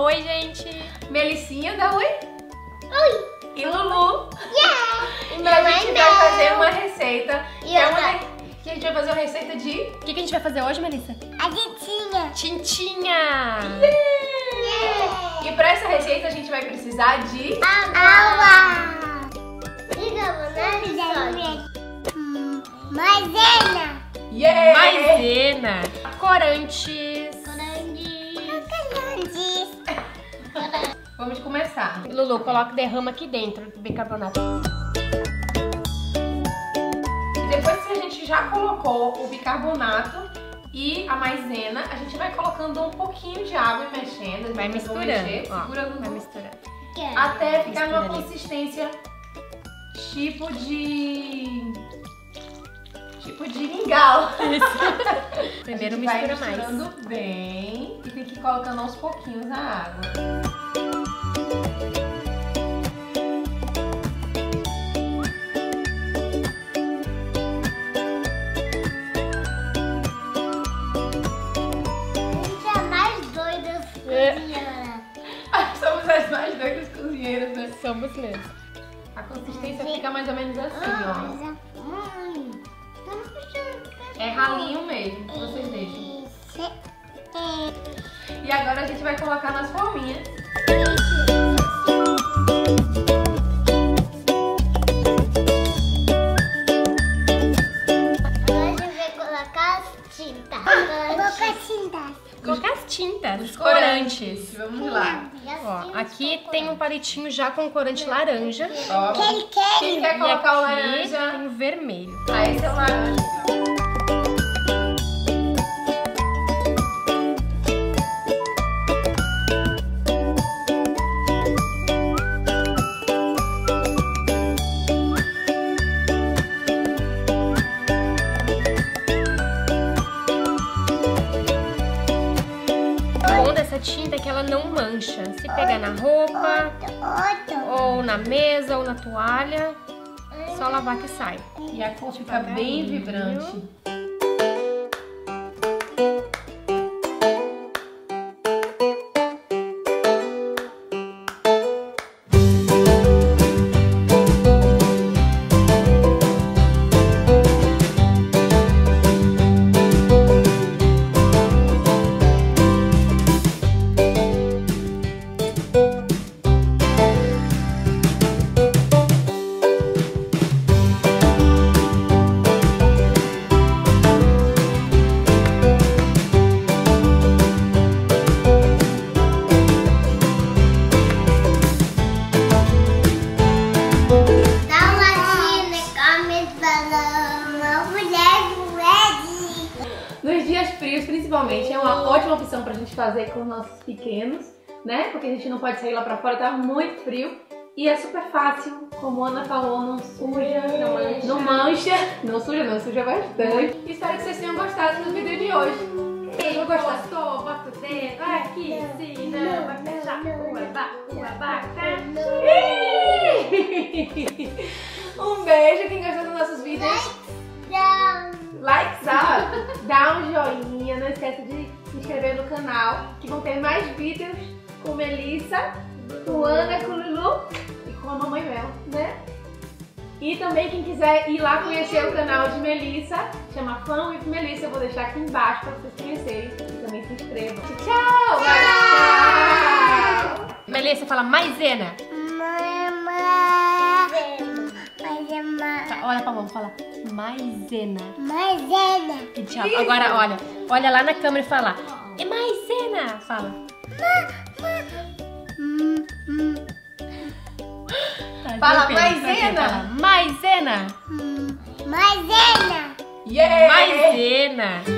oi, gente. Melissinha, dá oi. Oi. E Lulu. Yeah. E a gente vai fazer uma receita. E que a gente vai fazer uma receita de... O que a gente vai fazer hoje, Melissa? A Tintinha. Tintinha. E pra essa receita a gente vai precisar de... Água. Maisena. Yeah! Maisena. Corantes. Vamos começar. Lulu, coloca, derrama aqui dentro do bicarbonato. E depois que a gente já colocou o bicarbonato e a maisena, a gente vai colocando um pouquinho de água e mexendo. Vai misturando. Ó, segura, Lulu. vai misturando. Até ficar Mistura numa ali. consistência tipo de mingau. Isso. Primeiro a gente mistura vai mais. misturando bem e tem que ir colocando aos pouquinhos a água. Somos as mais doidas cozinheiras, né? Somos mesmo. A consistência fica mais ou menos assim, ó. É ralinho mesmo, que vocês deixam. E agora a gente vai colocar nas forminhas. Agora a gente vai colocar as tintas. Colocar as tintas, os Corantes. corantes. Vamos lá. Ó, aqui tem um palitinho já com corante laranja. Ó, quem quer E colocar o aqui laranja? tem o vermelho. Ah, esse é o laranja. O bom dessa tinta é que ela não mancha. Se pegar na roupa, ou na mesa, ou na toalha, só lavar que sai. E a cor fica bem vibrante. Nos dias frios, principalmente, é uma ótima opção pra gente fazer com os nossos pequenos, né? Porque a gente não pode sair lá pra fora, tá muito frio. E é super fácil, como a Ana falou, não suja, não mancha. Não suja não, suja bastante. Espero que vocês tenham gostado do vídeo de hoje. Quem gostou, bota o dedo aqui, se não, vai fechar o abacaxi. Um beijo, quem gostou dos nossos vídeos. Likes up, dá um joinha, não esquece de se inscrever no canal, que vão ter mais vídeos com Melissa, com Ana, com Lulu e com a Mamãe Mel, né? E também quem quiser ir lá conhecer o canal de Melissa, chama Fun with Melissa, eu vou deixar aqui embaixo para vocês conhecerem e também se inscrevam. Tchau! Tchau! Melissa, fala maisena. Tá, olha pra mão, fala maisena. E tchau. Agora, olha lá na câmera e fala é maisena. Fala. Tá, Fala Pedro, maisena. fala, maisena. Yeah! Maisena.